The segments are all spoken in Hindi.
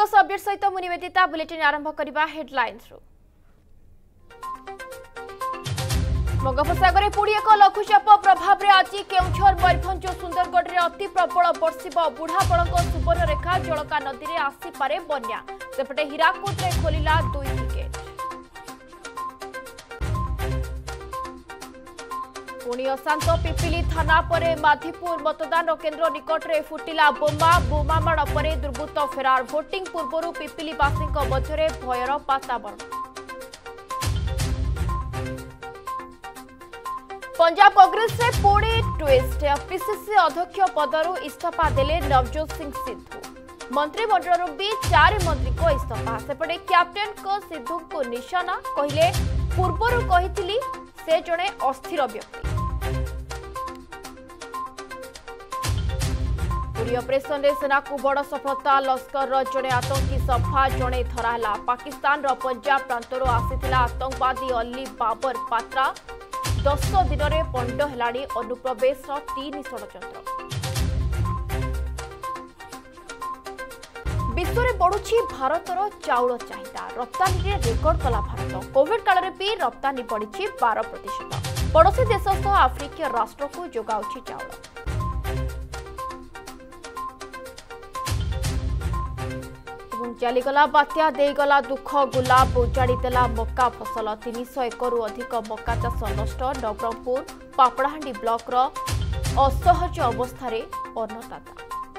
अपडेट सहित मु निवेदिता बुलेटिन आरंभ करबा हेडलाइंस रु। बंगोपसागर पुणी एक लघुचाप प्रभाव में आज केउझर मयूरभंज और सुंदरगढ़ में अति प्रबल बर्षिब बुढ़ापड़ सुवर्णरेखा जलका नदी में आसीपे बन्या सेपटे हीराकुद में खोलिला 2 विकेट। पुणी अशांत पिपिली थाना पर माधीपुर मतदान केन्द्र निकट में फुटिला बोमामाड़ पर दुर्बृत्त फेरार भोटिंग पूर्व पिपिलीवासी मध्य भयर वातावरण। पंजाब कांग्रेस से पुणे ट्विस्ट पीसीसी अध्यक्ष पदरु इस्तीफा देले नवजोत सिंह सिद्धू मंत्रिमंडल भी 4 मंत्री को इस्तीफा सेपटे कैप्टेन को सिद्धू को निशाना कहले पूर्वरु कहिथिली से जणे अस्थिर व्यक्ति। पुरी ऑपरेशन रे सेना को बड़ सफलता लश्कर जड़े आतंकी सफा जड़े धराला पाकिस्तान पंजाब प्रांतर आसीथिला आतंकवादी अली बाबर पात्रा 10 दिन में पंड हेलाणी अनुप्रवेश 3 षड्यंत्र। विश्व में बढ़ुछि भारतर चाउल चाहिदा रप्तानी रे रेकर्ड कला भारत कोविड काल रे भी रप्तानी बढ़ी 12%। पड़ोसी देश सह आफ्रिकीय राष्ट्र को जोगाउछि चाउल। चलीगला बात्या देगला दुख गुलाब उजाड़ी देला मक्का फसल 300 एकरु अधिक मक्का चाष नष्ट। नवरंगपुर पापड़ाहांडी ब्लॉक असहज अवस्था अन्नदाता।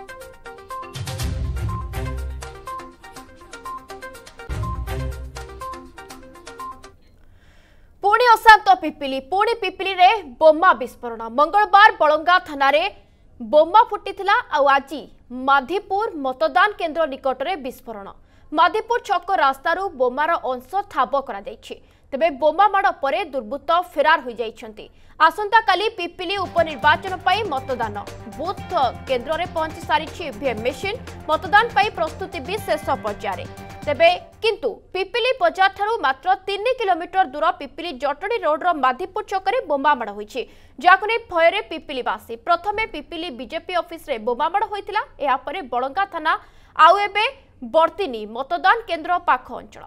पुणी अशांत पिपिली पुणी पिपिली रे बोमा विस्फोरण मंगलवार बलंगा थाना रे बोमा फुटीथिला आज माधीपुर मतदान केन्द्र निकट में विस्फोरण माधीपुर छक रास्तारू बोमार अंश ठाब करा जायछि तेबे बोमा माड़ पर दुर्बृत्त फेरार हो जाइछन्ति। आसंता काली पिपिली उपनिर्वाचन पाई मतदान बूथ केन्द्र में पहुंची सारिछि ईवीएम मेसिन मतदान पाई प्रस्तुति भी शेष पर्याय तेबे किंतु पिपिली बजार ठारू मात्र 3 किलोमीटर दूर पिपिली जटणी रोड माधीपुर छकरे बोमा माड़ होइछि जाको नै भୟରେ पिपिलीवासी प्रथमे पिपिली बीजेपी ऑफिस रे बोमा माड़ होइतिला एहा परे बलंगा थाना आउ एबे बर्तिनी मतदान केन्द्र पाख अंचल।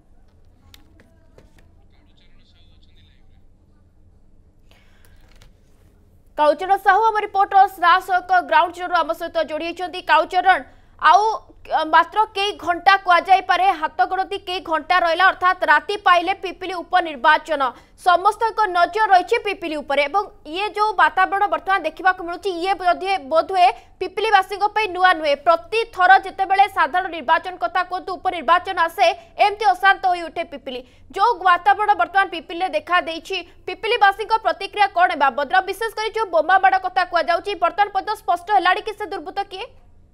कालुचरण साहू आम रिपोर्टर रासक ग्राउंड जीरो आम सहित जोड़ी होती। कालुचरण आउ मात्र कई घंटा कहुए हाथ गणती कई घंटा रहा अर्थात राति पाइले पिपिली उपनिर्वाचन समस्त नजर रही पिपिली उपर एवं ये जो वातावरण बर्तमान देखा मिलूँ ये बोधहुए पिपिलीवासी नुआ नुहे प्रति थर जितेबाला साधारण निर्वाचन कथा कहतु उपनिर्वाचन आसे एमती अशांत हो उठे पिपिली जो वातावरण बर्तमान पिपिली देखा पिपिलीवासी प्रतिक्रिया कौन है बद्रा विशेषकर जो बोमा बाड़ कथा कहुई बर्तमान पर्यटन स्पष्ट है कि से दुर्बृत्त किए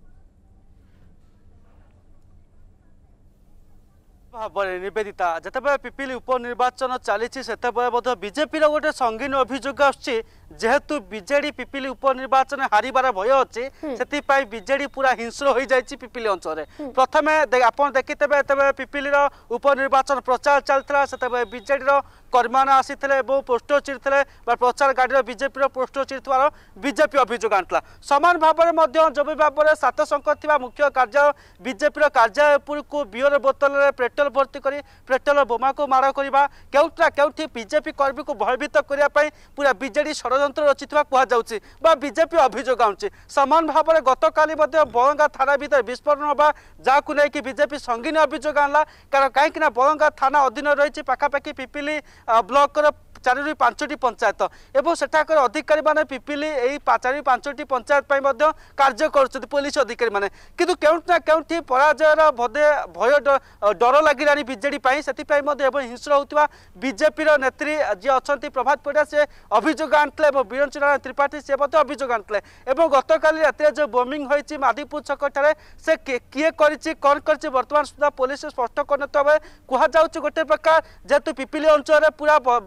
भाव निवेदिता जिते पिपिली उपनिर्वाचन चली बीजेपी गोटे संगीन अभियोग जेहेतु बीजेडी पिपिली उपनिर्वाचन हारिबार भय अच्छी से बीजेडी पूरा हिंस्र हो जाए पिपिली अंचल प्रथम आप देखिथे पिपिली उपनिर्वाचन प्रचार चलता से बीजेडी कर्मी आसी पोस्टर चिड़ते प्रचार गाड़ी बीजेपी पोस्टर चिड़ार बीजेपी अभियोग आना सामान भाव में जो भाव में 7 संख्या मुख्य कार्यालय बीजेपी कार्यालय को बियर बोतल में पेट्रोल भर्ती कर पेट्रोल बोमा को माड़ करवा केउठी बीजेपी कर्मी को भयभीत करने पूरा बीजेडी षड्यंत्र रचिता कहुच्छी बीजेपी अभियोग आनुची सामान भाव में गत काली बलंगा थाना भीतर विस्फोरण होगा जहाँ नहीं बीजेपी संगीन अभियोग आनला कारण कहीं बलंगा थाना अधीन रही पाखापाखि पिपिली ब्लॉक 4 ରୁ 5ଟି पंचायत एवं सेठाकर अधिकारी माने पिपिली यही 4 ରୁ 5ଟି पंचायत कार्य कर पुलिस अधिकारी माने किंतु केउठना केउठी पराजयर भय डर लगिलानी बीजेडी से हिंस्र होता बीजेपी नेत्री जी अच्छा प्रभात परिड़ा से अभियोग आनते बीरंचि नारायण त्रिपाठी से अभियोग आनते गत काली रात जो बोमिंग होती माधीपुर छक से किए कौन कर बर्तमान सुधा पुलिस स्पष्ट कर कहुच गोटे प्रकार जेहेतु पिपिली अंचल पूरा भयर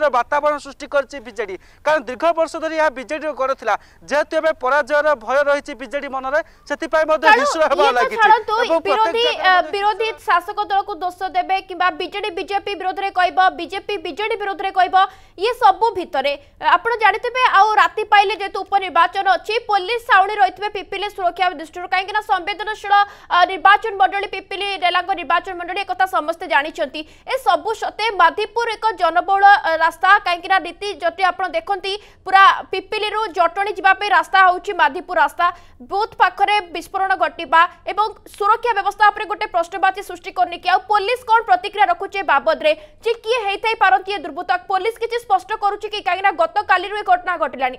ବିଜେପିର ବାତାବରଣ ସୃଷ୍ଟି କରିଛି ବିଜେଡି। କାରଣ ଦୀର୍ଘ ବର୍ଷ ଧରି ଏହା ବିଜେଡିର ଗଡ଼ ଥିଲା, ଯେହେତୁ ଏବେ ପରାଜୟର ଭୟ ରହିଛି ବିଜେଡି ମନରେ, ସେଥିପାଇଁ ମଧ୍ୟ ହିଂସ୍ର ହେବା ଲାଗିଛି। ବିରୋଧୀ ଶାସକ ଦଳକୁ ଦୋଷ ଦେବେ କିମ୍ବା ବିଜେଡି ବିଜେପି ବିରୋଧରେ କହିବ, ବିଜେପି ବିଜେଡି ବିରୋଧରେ କହିବ, ये सबू भितर आप जानते राति पाइले जेतु उपनिर्वाचन अच्छी पुलिस साउणी रही पिपिली सुरक्षा दृष्टि कहीं संवेदनशील निर्वाचन मंडली पिपिली रेलांग निर्वाचन मंडली एक समस्ते जानते ए सबू सत्ते माधीपुर एक जनबहुल रास्ता कहीं नीति जति आप देखती पूरा पिपिली जटणी जावाई रास्ता हूँ माधीपुर रास्ता बूथ पाखरे विस्फोरण घटवा एवं सुरक्षा व्यवस्था गोटे प्रश्नवाची सृष्टि करनी कि पुलिस कौन प्रतिक्रिया रखुचे बाबद रे जे किए हेइथाई पारंती दुर्बृत्त पुलिस किछि स्पष्ट करूची कि काहेना गत काली रे घटना घटिलानी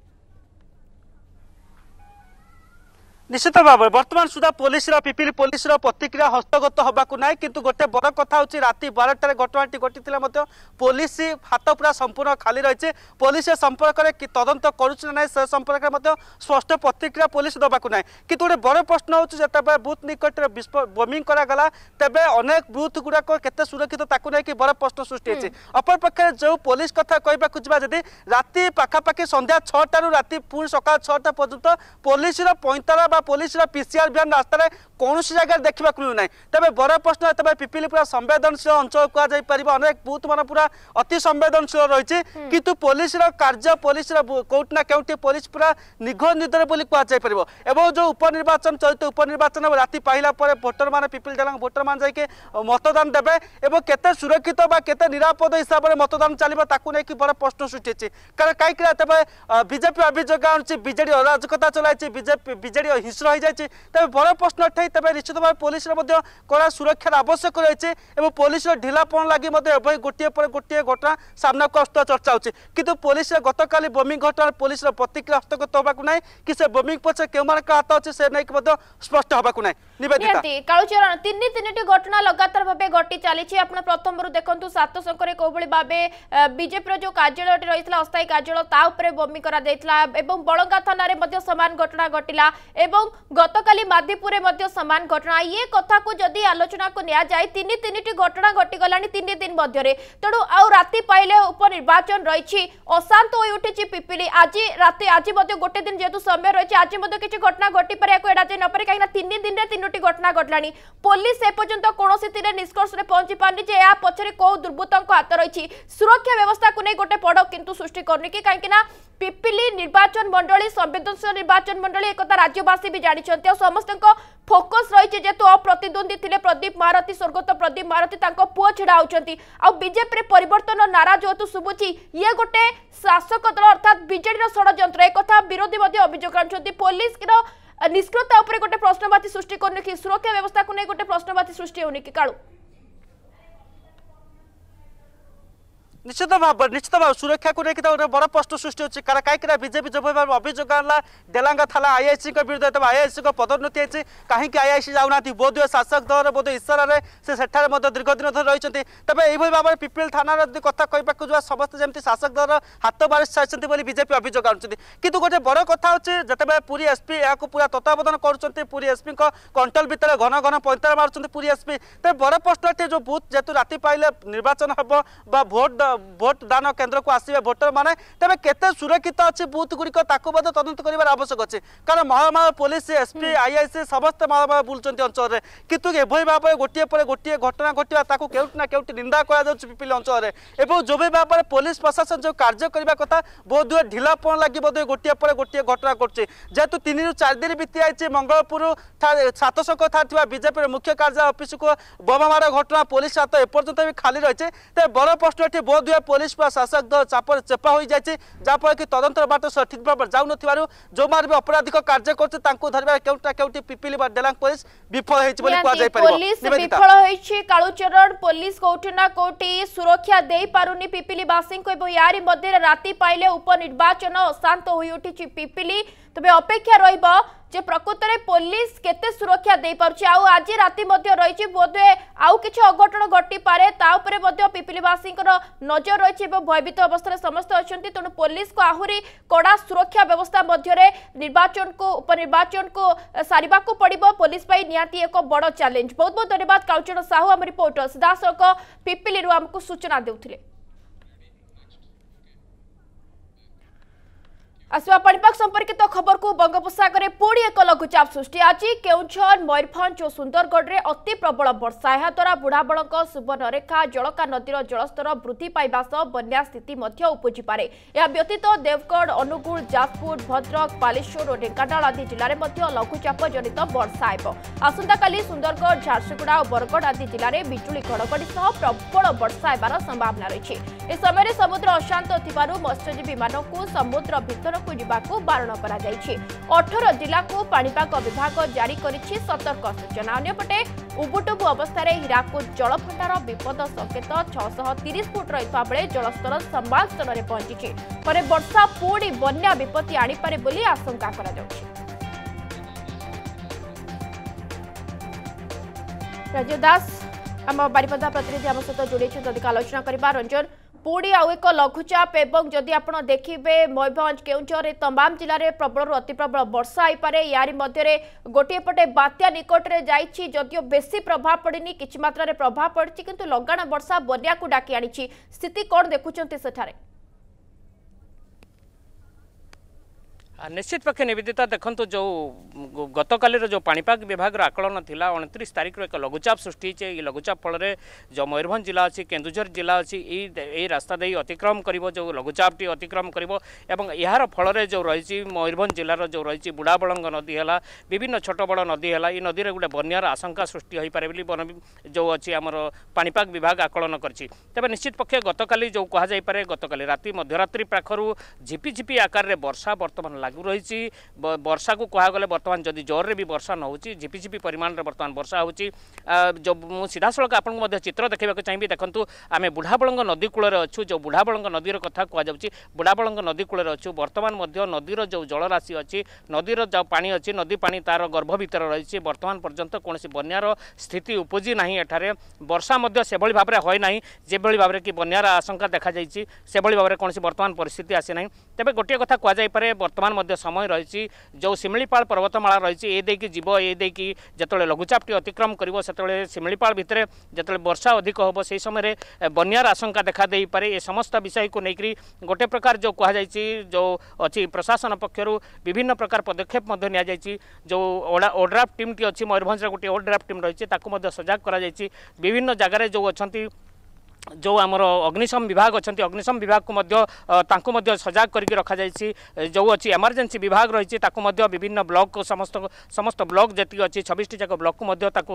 निश्चित भाव बर्तमान सुधा पुलिस पिपिली पुलिस प्रतिक्रिया हस्तगत होबाकू ना किंतु गोटे बड़ कथा होची राति 12टार घटनाटी घटी पुलिस हाथ पूरा संपूर्ण खाली रही पुलिस संपर्क में तदंत करुना से संपर्क में स्पष्ट प्रतिक्रिया पुलिस दबाकू ना किंतु गोटे बड़ प्रश्न हो जिते बूथ निकट बॉम्बिंग करागला तेबे अनेक बूथ गुड़ाक केते सुरक्षित ताकू नहीं बड़ प्रश्न सृष्टि होती अपरपक्षे जो पुलिस कथा कहवाक जा राति पाखापाखि संध्या 6टारू राति पुणी सकाल 6टा पर्यंत पुलिस पैंताला पुलिस पीसीआर व्यान रास्तार कौन जगह देखा मिलूना तेज बड़ प्रश्न तेज पिपिली पूरा संवेदनशील अंचल कहुपर अनेक बूथ मान पूरा अति संवेदनशील रही किंतु पुलिस कार्य पुलिस कौटना कौटी पुलिस पूरा निघ निदर कहुपर एवं जो उपनिर्वाचन चलित उपनिर्वाचन राति पाइला भोटर मान पिपिली डेलांग भोटर मान जाकि मतदान देवे और केते सुरक्षित केते निरापद हिसाब से मतदान चलो ताकू नहीं बड़ प्रश्न सृष्टि कारण कहीं तेज बीजेपी अभियोग आनुची बीजेडी अराजकता चलाई बीजेडी हिंस्र हो जाए तेज बड़ प्रश्न उठाई तेज निश्चित भाव पुलिस कड़ा सुरक्षार आवश्यक रही पुलिस ढिलापण लगी गोटे पर गोटे घटना सामना को आसुवा चर्चा होची किंतु पुलिस गत काली बॉम्बिंग घटना पुलिस प्रतिक्रिया हस्तगत होबाकू ना कि से बॉम्बिंग पछे केउ मान का हाथ अछि से नै कि स्पष्ट होबाकू ना निवेदिता कालुचरण तीन घटना लगातार भाबे घटी चली आपण प्रथम देखंतु सातशंकर कोबळी भाबे बीजेपी जो कार्यालय रही अस्थायी कार्यालय ता उपरे बॉम्बिंग करा दैतला एवं बळंगा थाना रे मध्ये समान घटना घटिला एवं गतकाली माधीपुर में समान घटना ये कथा को जदि आलोचना को निया जाए तीन घटना घटी गलानी 3 दिन मध्य तेणु आउ राति पाइले उपनिर्वाचन रही अशांत हो उठी पिपिली आज राति आज गोटे दिन जेहेतु समय रही आज किसी घटना घटी पारे एड़ा जाए नपरे कहीं 3 दिन में 3टी घटना घटलानी पुलिस एपर्यंत कौन निष्कर्ष में पहुंची पारनी या पछरे कौ दुर्बृत्तों हाथ रही सुरक्षा व्यवस्था को नहीं गोटे बड़ किंतु सृष्टि करनी कि कहीं पिपिली निर्वाचन मंडली संवेदनशील निर्वाचन मंडली एक राज्यवासी भी जानते समस्त फोकस रही जेतु अप्रतिद्वंदी थे प्रदीप महारथी स्वर्गत प्रदीप महारथी पुओ छिड़ा होती बीजेपी परिवर्तन नारा जेतु शुभुची ये गोटे शासक दल अर्थात बीजेडी षड्यंत्र एक विरोधी अभियोग आनुंट पुलिस निष्क्रियता उपरे गोटे प्रश्नवाची सृष्टि करनी कि सुरक्षा व्यवस्था को नहीं गोटे प्रश्नवाची सृष्टि होनी कि कालू निश्चित भाव सुरक्षा को लेकिन बड़ प्रश्न सृष्टि होती कहीं बीजेपी जो भाव अभियोग आना डेलांगा थाना आईआईसी विरुद्ध आईआईसी पदोन्नति होती कहीं आईआईसी जाऊना बोध शासक दल बोध इशारे से दीर्घ दिन धरी रही तेज यही भाव में पिपिली थाना कथा कहवाक जा समस्त जमी शासक दल हाथ बारी सारी बीजेपी अभियोग आनुंट किंतु गोटे बड़ कथा होची जिते पुरी एसपी या पूरा तत्वावधान कर पुरी एसपी कंट्रोल भितर घन घन पैंताला मार्च पुरी एसपी तेज बड़ प्रश्न जो बूथ जेतु राति पाइले निर्वाचन हम भोट दान केन्द्र को आसवे भोटर माने तेज केते सुरक्षित अच्छी बूथ गुड़िक तदंत कर आवश्यक अच्छे कारण महामार पुलिस एसपी आईआईसी समस्त महामार बुलूँ अंचल में किंतु एभली भाव में गोटे पर गोटे घटना घटवा केउटना केउटी निंदा पिपिली अंचल में जो भी भाव में पुलिस प्रशासन जो कार्य करने कथा बोध हुए ढिलापण लगी बोध गोटे पर गोटे घटना घटे जेहेतु 3 ରୁ 4 दिन बीती आई मंगलपुर सातशंक था बीजेपी मुख्य कार्यालय ऑफिस को बोमा मार घटना पुलिस हाथ एपर्यंत भी खाली रही है बड़ प्रश्न ये बोध हुए पुलिस शासक दल चापर चेपा हो जाए जहाँफल कि तदंत बाट ठीक भाव जाऊन जो मार भी अपराधिक कार्य करते धरवा केउटा केउटी पिपिली डेलांग पुलिस विफल पुलिस विफल होइछि कालुचरण पुलिस कोठी ना कोठी सुरक्षा दे पारुनी पिपिली वासी को यारी मध्य राति पाइले उपनिर्वाचन अशांत हो उठी पिपिली तबे अपेक्षा रहिबो जे प्रकृत में पुलिस केते सुरक्षा दे पारुछि आज राति मध्य रही बोधे आउ किछि अघटन घटी पारे ता उपरे मध्य पिपिलीवासी नजर रही भयभीत अवस्था समस्त अच्छा तेणु पुलिस को आहरी कड़ा सुरक्षा व्यवस्था मध्य निर्वाचन को उपनिर्वाचन को सारिबा को पड़िबो पुलिस पाई निहाती एक बड़ चैलेंज बहुत बहुत धन्यवाद कालचरण साहू आम रिपोर्टर सीधासख पिपिली आमको सूचना देउथिले। आसवा पाणीपाग संपर्कित खबर को बंगोपसागर पुणी एक लघुचाप सृष्टि आज केउझर मयूरभंज और सुंदरगढ़ में अति प्रबल वर्षा यह द्वारा बुढ़ाबल सुवर्णरेखा जलका नदीर जलस्तर वृद्धि पाइबा सह बन्या स्थिति उपजिपे। यह व्यतीत देवगढ़ अनुगुल जाजपुर भद्रक बालेश्वर और ढेंकानाल आदि जिले में लघुचाप जनित वर्षा हेब। आसंताकाली सुंदरगढ़ झारसुगुड़ा और बरगढ़ आदि जिले में बिजुली घड़घड़ी सह प्रबल वर्षा हेबार संभावना रही। इस समय समुद्र अशांत थिबारु मत्स्यजीवी मानकु समुद्र भितर को जिबाकु बारण करा जायछि। 18 जिला को पाणीपाग विभाग जारी करिछि सतर्क सूचना। अन्यपटे उबुटुबु अवस्था रे हीराकुद जलभंडार विपद संकेत 630 फुट रहिता बेले जलस्तर संभाल स्तर रे पहुंचिछि। परे वर्षा पुणी बन्या विपत्ति आनी पारे बोली आशंका करा जाउछि। राजू दास आम बारिपदा प्रतिनिधि आम सहित जोड़ी अधिक आलोचना करबा। रंजन पुणी आउ एक लघुचाप एवं जदि आप देखिए मयूरभंज केउझर तमाम जिले में प्रबल अति प्रबल वर्षा होपे। यारी मध्य गोटे पटे बात्या निकट में जाइए जदियो बेसी प्रभाव पड़नी किछि मात्रा रे प्रभाव पड़ी किंतु लगाण वर्षा बन्या को डाकी आनी। स्थिति कौन देखुंत सेठारे? निश्चित पक्षे निवेदिता देखो जो गतकाल जो पाणीपाग विभाग आकलन थिला 29 तारीख एक लघुचाप सृष्टि होती। लघुचाप फल जो मयूरभंज जिला अच्छी केन्दुझर जिला अच्छी यही रास्ता दे अतिक्रम कर जो लघुचापटी अतिक्रम कर यार फल जो रही मयूरभंज जिलार जो रही बुढ़ाबलंग नदी है विभिन्न छोट बड़ नदी है नदी में गोटे बन्यार आशंका सृष्टि हो पारे जो अच्छी आमर पाणीपाग विभाग आकलन करछि। तेज निश्चित पक्षे गतकाली जो कहुपे गतकाली राति मध्यरात्रि पाखर झिपिझिपि आकार में वर्षा बर्तमान लागू रही। वर्षा को कहगले बर्तमान जदि जोर भी वर्षा न हो झिपिझिपि परिमाण में बर्तमान वर्षा होची। जो मुझे सीधा सड़क आपको चित्र देखा चाहिए देखूँ आम बुढ़ाबलंग नदी कूल अच्छु जो बुढ़ाबलंग नदीर कथा कहुच्छी बुढ़ाबलंग नदी कूल अच्छु बर्तमान नदीर जो जलराशि अच्छी नदीर जो पानी अच्छी नदी पानी तार गर्भ भितर रही बर्तमान पर्यंत कौन बन्यार स्थिति उपजी ना। एठारे वर्षा से भाव में होना जो भाव में कि बन्यार आशंका देखा से भाव में कौन वर्तमान परिस्थिति आसी ना। तेज गोटे कथा कहुपे बर्तमान समय रही जो शिमिलीपाल पर्वतमाला रही ये जीव ये जो लघुचापटी अतिक्रम कर शिमिलीपाल भितर जो वर्षा अधिक हम से समय बन्यार आशंका देखा दे पारे। ये समस्त विषय को लेकर गोटे प्रकार जो कहुई जो अच्छी प्रशासन पक्षर विभिन्न प्रकार पदक्षेप जो ओड्राफ्ट टीम टी अच्छी मयूरभंज गोटे ओड्राफ्ट टीम रही सजाग कर विभिन्न जगार जो अच्छा जो आमर अग्निशम विभाग अच्छा अग्निशम विभाग को सजाग करके रखा जाइए। जो अच्छी एमरजेंसी विभाग रही विभिन्न ब्लॉक को समस्त ब्लॉक जी अच्छी 26 जाक ब्लॉक को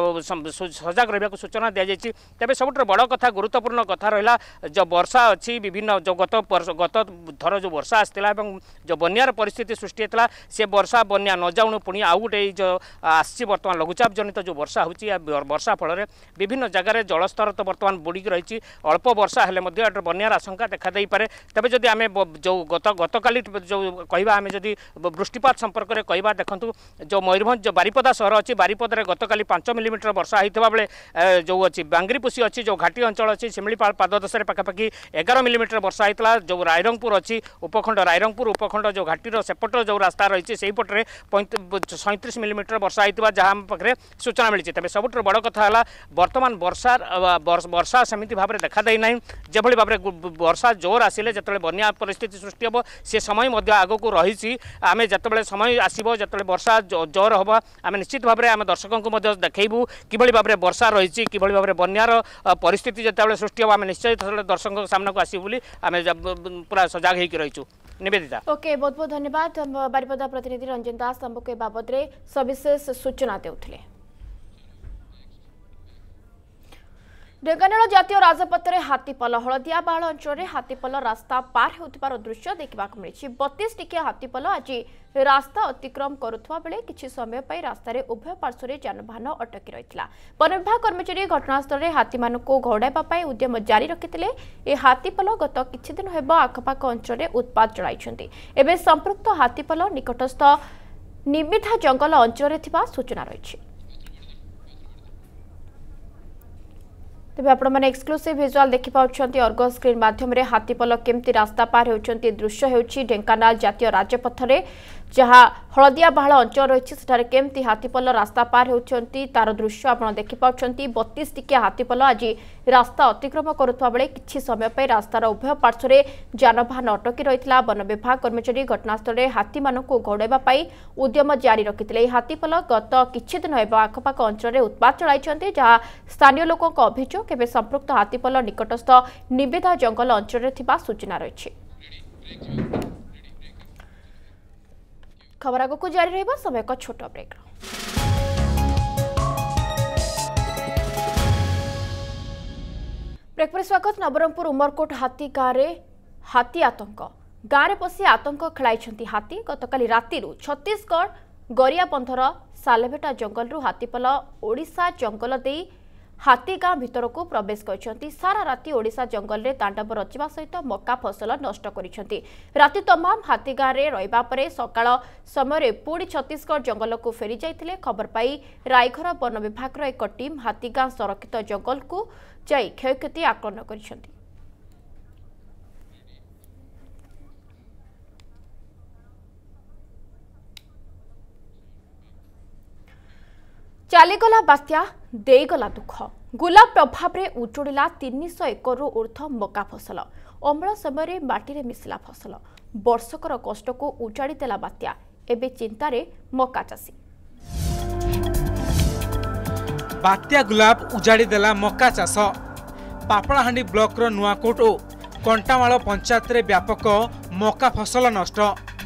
सजाग रहा सूचना दी जाइए। तेज सब बड़ कथा गुरुत्वपूर्ण कथा रहा जो वर्षा अच्छी विभिन्न जो गत थर जो वर्षा आसाला जो बन्यार परिस्थिति सृष्टि होता से वर्षा बन्या न जाऊँ पुणी आउ गोटे जो आसी बर्तमान लघुचाप जनित जो वर्षा होची वर्षा फल विभिन्न जगार जलस्तर तो बर्तमान बुड़ी रही अल्प वर्षा हेले बन्यार आशंका देखा दे पारे। तेज जदि आम जो गतकाली जो कहवा आम जदि वृष्टिपात संपर्क में कहवा देखूँ जो मयूरभंज जो बारिपदा सहर अच्छी बारिपदार गतकाली 5 मिलीमीटर वर्षा होता बेले जो अच्छी बांगरीपुसी अच्छी जो घाटी अंचल अच्छी शिमिलीपाल पाददशा पाखापाखि 11 मिलीमीटर वर्षा होता। जो रायरंगपुर अच्छी उपखंड रायरंगपुर उपखंड जो घाटीर सेपट जो रास्ता रही से पटे 37 मिलीमीटर वर्षा होता जहाँ आम पाखे सूचना मिली। तेज सब बड़ कथा है बर्तमान वर्षा सेमती भाव में देखा देना जो भाव में वर्षा जोर आसिले जो बन्या परिस्थिति सृष्टि हम से समय आग को रही आम जो समय आसो जो वर्षा जोर हम आम निश्चित भाव में आम दर्शकों को देखू कि भाव में वर्षा रही कि भाव में बन्यार परिस्थिति जो सृष्टि हम आम निश्चय दर्शकों सामना को आसू आम पूरा सजाग होकर रहीचु। निवेदिता ओके बहुत बहुत धन्यवाद। बारिपदा प्रतिनिधि रंजन दास आमको बाबद सविशेष सूचना देउथिले। ढेंकानाल जातीय राजपथरे हाथीपल हलदियाबाड़ अंचल हाथीपल रास्ता पार होतिबार दृश्य देखा मिली। 32 टिकिया हाथीपल आज रास्ता अतिक्रम करुवा बेले किछि समय पर रास्तार उभय पार्श्व जानवाहन अटकी रही। वन विभाग कर्मचारी घटनास्थल में हाथी मानक घौड़ाइबा उद्यम जारी रखिते। ए हाथीपल गत किछि दिन हेब आखपाख अंचल उत्पात चलाइछन्ति। एबे संपृक्त हाथीपल निकटस्थ निमिथा जंगल अंचल सूचना रही। तेज आपण एक्सक्लूसिव विजुआल देखि पाउछंती अर्गस स्क्रीन माध्यम रे हाथीपल केमती रास्ता पार होउछंती दृश्य हेउछि ढेंकानाल जातीय राजपथ रे जहाँ हलदिया बाहाल अंचल रही सेठारे केमती हाथीपल रास्ता पार होउछंती तार दृश्य आपण देखि पाउछंती 32 टिकिया हाथीपल आज रास्ता अतिक्रम करुवा बेले किछि समय पे रास्तार उभय पार्श्व जानवाहन अटकी रही वन विभाग कर्मचारी घटनास्थल में हाथी मानक घोड़ाई उद्यम जारी रखिते हाथीपल गत किछि दिन हेब आखपाख अंचल में उत्पात चलाई जहाँ स्थानीय लोकों अभियोग एवं संपृक्त हाथीपल निकटस्थ निवेदा जंगल अंचल में सूचना रही। खबर आगक जारी रहा समय एक छोट ब्रेक। ब्रेक पर स्वागत। नवरंगपुर उमरकोट हाथी गाँव में हाथी आतंक गाँव में पशि आतंक खेलाई हाथी गतकाली राति छत्तीसगढ़ गरियाबंधर सालेभेटा जंगल हाथीपल ओडिशा जंगल दे हाथी गाँ भितर को प्रवेश करछंती। सारा राति ओडिशा जंगल रे तांडव रचिबा सहित मक्का फसल नष्ट करिछंती। राति तमाम हाथी गाँ रे रहिबा परे सकाळ समय पुणी छत्तीसगढ़ जंगल को फेरी जाइथिले। खबर पाई रायघर वन विभाग एक टीम हाथी गाँ संरक्षित जंगल को जाई क्षयक्षति आकलन करिछंती। चलीगला बात्या देगला दुख गुलाब प्रभाव में उजुड़ा 300 एकड़ ऊर्ध्व मका फसल अमल समय माटी रे मिसला फसल वर्षकर कष्ट को उजाड़ी देला बात्या एबे चिंतार मका चाषी। बात्या गुलाब उजाड़ी देला मका चाष पापड़ाहांडी ब्लॉक रो नुआकोट और कंटामाल पंचायत रे व्यापक मका फसल नष्ट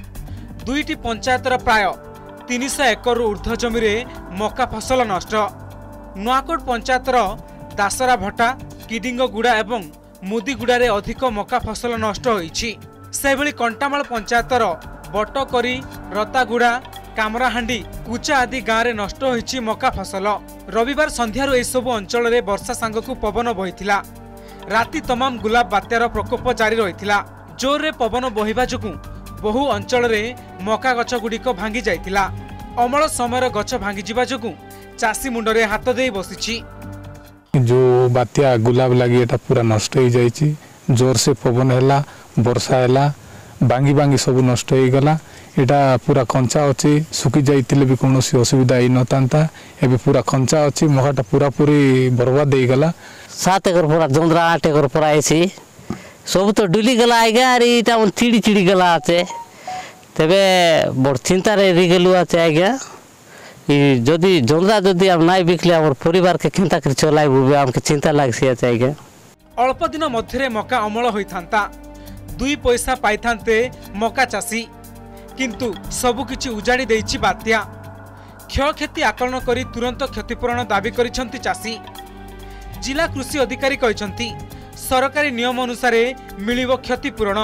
दुईटी पंचायत प्राय 300 एकड़ ऊर्ध्व जमी रे मका फसल नष्ट नुआकोट पंचायत दासरा भट्टा किडिंगगुड़ा एवं मुदीगुड़ा रे अधिक मका फसल नष्ट होईछि। सेभली कंटामाल पंचायत बटकरी रतागुड़ा कामराहांडी कुचा आदि गाँव में नष्ट होईछि मका फसल। रविवार संध्यार एह सब अंचल में वर्षा सांगकु पवन बहिथिला। राति तमाम गुलाब बात्यार प्रकोप जारी रहिथिला। जोर रे पवन बहिबा जोगु बहु अंचल में मका गछ गुड़िक भांगी जाइतिला। अमल समय गछ भांगी जिबा जोगु चाषी मुंडरे हाथ दे बसिछि। जो बात्या गुलाब लगी एटा पूरा नष्ट हो जाइछि। जोर से पवन हैला वर्षा हैला बांगी बांगी सब नष्ट हो गला। एटा पूरा कंचा अछि सुखी जाइतिले भी कोनोसी असुविधा ही नतांता। एबे पूरा कंचा अछि मकाटा पूरा पूरी बर्बाद हो गला। 7 एकड़ पूरा जोंदरा 8 एकड़ पूरा आइछि सब तो डुली गला आइगा अरे इटा चिड़ी चिड़ी गला आछे तेबे बड़ चिंता रे रि गेलु आछे आइगा ई जदी जोंदरा जदी हम नाइ बिकले हमर परिवार के केंता कर चलाइबु हमके चिंता लागसी आछे आइगा। अल्प दिन मध्यरे मका अमल होइथांता 2 पैसा पाइथांते मका चाषी किंतु सबु किछि उजाड़ी देइछि बात्या। क्षयक्षति आकलन करी तुरंत क्षतिपूरण दाबी करिसंती चाषी। जिला कृषि अधिकारी कहिसंती सरकारी नियम अनुसार मिलिबो क्षतिपूरण।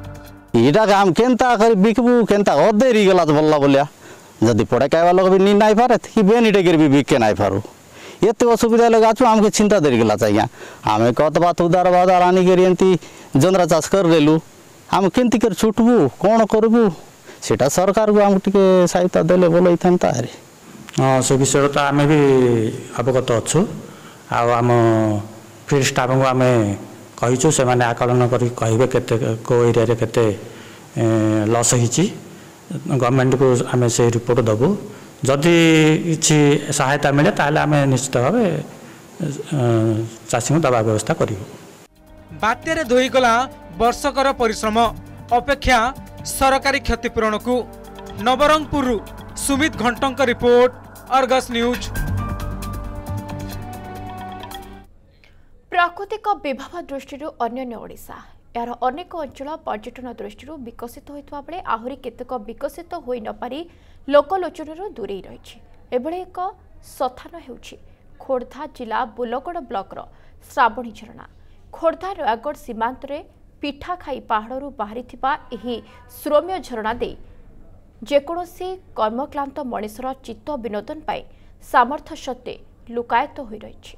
इटा काम केंता कर बिकबु केंता अदेरी गला बल्ला बोलिया जदी पड़े कायवा लोग भी नी नाइ पारे कि बेनिटे कर भी बिक के नाइ पारू एते असुविधा लगाछु हमके चिंता देरी गला चाहिए। हमें कत बात उदार बादार आनी करी एंती जोंदरा चाष कर लेलु हम केंती कर छुटबु कोन करबु सेटा सरकार को हम टिके सहायता देले बोलै थांता रे। हां से विषय तो आमे भी अवगत अछु आ हम फील्ड स्टाफ को आमे कहिछु से माने आकलन करी कहिबे केते को एरिया रे केते लॉस हिची गवर्नमेंट को आमे से रिपोर्ट दबु जदि इछि सहायता मिले ताले आमे निश्चित भाबे चाषी को दबा व्यवस्था करियो। बात्या रे धोई गला वर्षकर परिश्रम अपेक्षा सरकारी क्षतिपूरण को। नवरंगपुर सुमित घंटंक रिपोर्ट अर्गस न्यूज। प्राकृतिक विभव दृष्टि अन्य ओडिशा यार अनेक अंचल पर्यटन दृष्टि विकसित होता बेले आहरी केतक विकसित हो न पारि लोकलोचन दूरे रही एभली एक स्थान होउछि खोर्धा जिला बुलगड़ ब्लॉक श्रावणी झरणा। खोर्धा नयागढ़ सीमांत रे पिठाखाई पहाड़ू बाहरी एही श्रोम्य झरणा दे जेकोसी कर्मक्लांत मनीषर चित्त विनोदन पाई सामर्थ्य सत्वे लुकायत हो रही।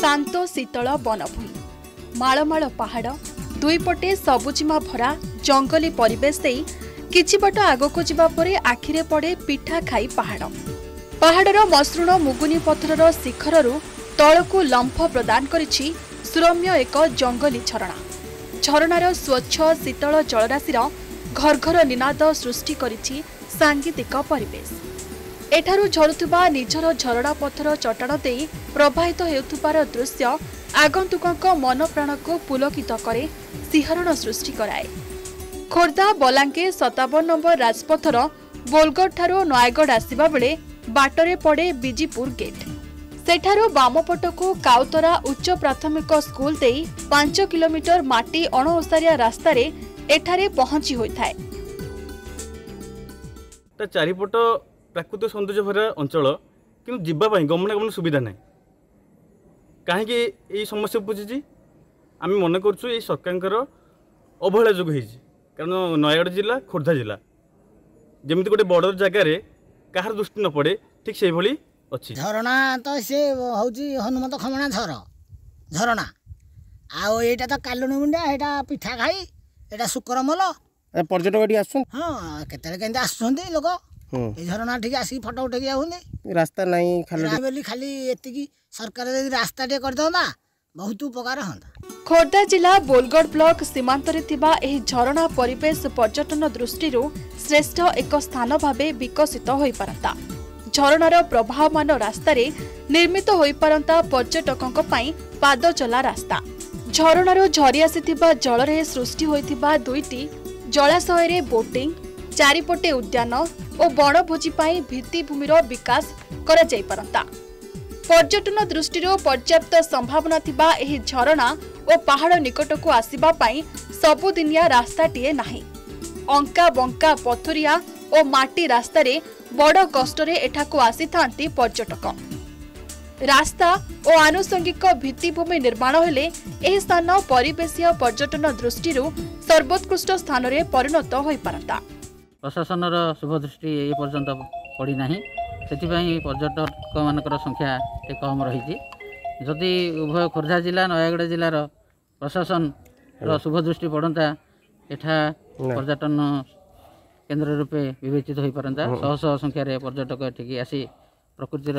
शांत शीतल वनभूमि माळमाळ पहाड़ दुईपटे सबुजिमा भरा जंगली परिवेश देई किछि बाट आगको जिबा परे आखिरे पड़े पिठा खाई पहाड़ पहाड़र मसृण मुगुनी पथरर शिखररू तलकू लंफ प्रदान करिछि सुरम्य एक जंगली झरणा झरणार स्वच्छ शीतल जलराशिर घरघर निनाद सृष्टि करिछि सांगीतिक परिवेश एठारू झरुथुबा निजर झरणा पथर चट्टाण देई प्रवाहित हेउथुबार दृश्य आगंतुकଙ୍କ मन प्राणको पुलकित करे सिहरण सृष्टि कराए खोर्धा बलांगीर 57 नंबर राजपथर बोलगढ़ ठारू नयगढ़ आसिबा बेले बाटरे पड़े बीजीपुर गेट सेठारू बामपटकू काउतरा उच्च प्राथमिक स्कूल देई 5 किलोमीटर माटी अणओसारिया रास्तार एठारे पहुंची होइथाय चारिपट प्राकृतिक सौंदर्य भरा अंचल कि जावाई गमनागमन सुविधा ना कहीं समस्या बुझी आम मन कर सरकार अवहेला जो कारण नयगढ़ जिला खोर्धा जिला जमी गोटे बॉर्डर जगार कहार दृष्टि न पड़े ठीक से भली अच्छी झरणा तो सी हूँ हनुमत खमणा झरणा आईटा तो कालुनी मुंडिया यहाँ पिठा खाई यहाँ शुक्रमल पर्यटक ये आस हाँ केतले आसुँच लोक ये झरणा ठीक आसिक फटो उठे आउनी रास्ता नहीं खाली खाली एति सरकार रास्ता टे कर बहुत उपकार हाँ खोर्धा जिला बोलगढ़ ब्लॉक सीमांतरे थिबा एही झरणा परिवेश पर्यटन दृष्टि श्रेष्ठ एक स्थान भावे विकसित होई पारंता झरणार प्रभावमान रास्तार निर्मित होई पारंता पर्यटकों पाद चला रास्ता झरणार झरी आसीथिबा जलरे सृष्टि होइथिबा दुईटी जलाशय बोटिंग चारिपटे उद्यान और बनभोजी भित्तिभूमिर विकास करा जाई पारंता पर्यटन दृष्टि पर्याप्त संभावना थिबा एही झरणा और पहाड़ निकट को आसीबा पाई सबुदिनिया रास्ताटीए नाही अंका बंका पथुरिया और माटी रास्तार बड़ कष्टरे एठाको आसीथांती पर्यटक रास्ता और आनुषंगिक भित्तिभूमि निर्माण हेले एही स्थान परिवेशीय पर्यटन दृष्टि सर्वोत्कृष्ट स्थान रे परिणत होई पारंता प्रशासन शुभदृष्टि ए पर्यंत पड़ी ना से पर्यटक मानकर संख्या कम रही जदि उभय खोर्धा जिला नयगढ़ जिलार प्रशासन शुभदृष्टि पड़ता एठा पर्यटन केन्द्र रूपे विवेचित हो पारंता शह शह संख्यार पर्यटक एठिकी आसी प्रकृतिर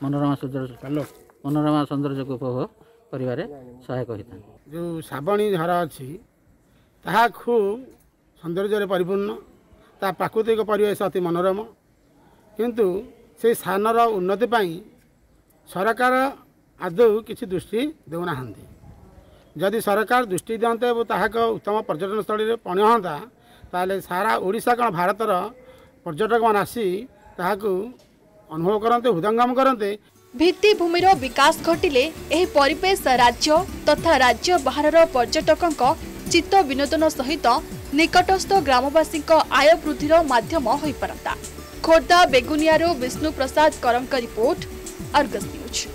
मनोरमा सौंदर्य को उपभोग करिवारे सहायक होता जो श्रावणी धारा अच्छी ताहा खूब सौंदर्य परिपूर्ण ता प्राकृतिक परिवेश अति मनोरम किंतु से स्थानर उन्नति पाई सरकार आदौ किसी दृष्टि देना जदि सरकार दृष्टि दिंते ताक उत्तम पर्यटन स्थल में पहुँचता ताले सारा ओडिशा कौन भारतर पर्यटक मान आसी ताकू अनुभव करते हृदयंगम करते भित्तिभूमिर विकास घटिले एही परिवेश राज्य तथा राज्य बाहर पर्यटकों चित्त विनोदन सहित निकटस्थ ग्रामवासी आय वृद्धिर माध्यम हो पारंता खोर्धा बेगुनियारू विष्णु प्रसाद करंक रिपोर्ट अर्गस न्यूज।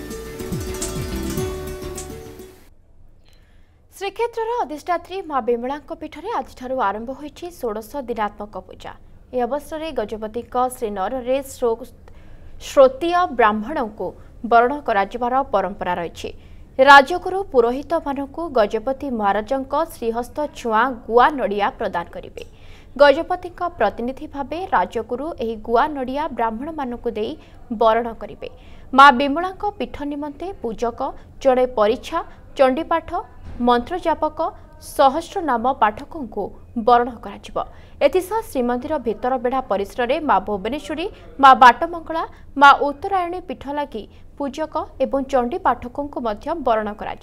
श्रीक्षेत्र अधिष्ठात्री माँ बिमला पीठर आज आरंभ होइछि 16 दिनात्मक पूजा। यह अवसर में गजपति श्रीनगर में श्रोतीय ब्राह्मण को वरण कर परंपरा रही। राजगुरु पुरोहित मानू गजपति महाराजों श्रीहस्त छुआ गुआ नड़िया प्रदान करेंगे। गजपति प्रतिनिधि भाव राजगुरु एही गुआ नड़िया ब्राह्मण मानू दे वरण करेंगे। माँ बिमला पीठ निमंते पूजक जड़े परीक्षा चंडीपाठ मंत्रजापक सहस्र नाम पाठकों को वरण कर श्रीमंदिर भितर बेढ़ा परिसर में माँ भुवनेश्वरी माँ बाटमंगला माँ उत्तरायणी पीठ लगी पूजक एवं चंडी पाठकों को वरण कर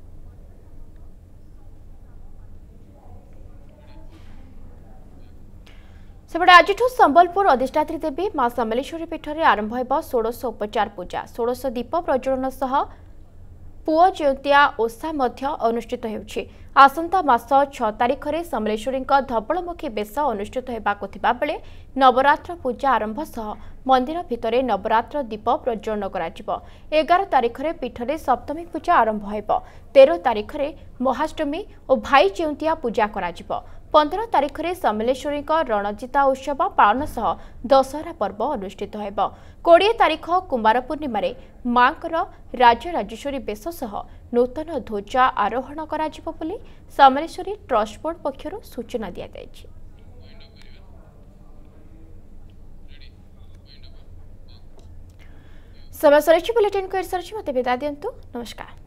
सेपटे आज संबलपुर अधिष्ठात्री देवी माँ समलेश्वरी पीठ में आरंभ हो 16 उपचार पूजा 16 दीप प्रज्वलन सह पुओ ज्योतिया ओषा अनुष्ठित होउछि। आसंता मास 6 तारिख में समलेश्वरी धवलमुखी बेश अनुष्ठित होगाकू बेले नवरात्र पूजा आरंभ सह मंदिर भितर नवरात्र दीप प्रज्वलन कर 11 तारिख में पीठ में सप्तमी पूजा आरंभ हो 13 तारिख में महाष्टमी और भाई चेउंतिया पूजा कर 15 तारिख में समलेश्वरी रणजिता उत्सव पालन सह दशहरा पर्व अनुष्ठित हो 20 तारिख कुमार पूर्णिमा मां राजराजेश्वरी बेश सह नूतन ध्वजा आरोहण कर समलेश्वरी ट्रस्ट बोर्ड पक्षर सूचना दी जाएगी। समय सर बुलेटिन को मत विदा दिंतु। नमस्कार।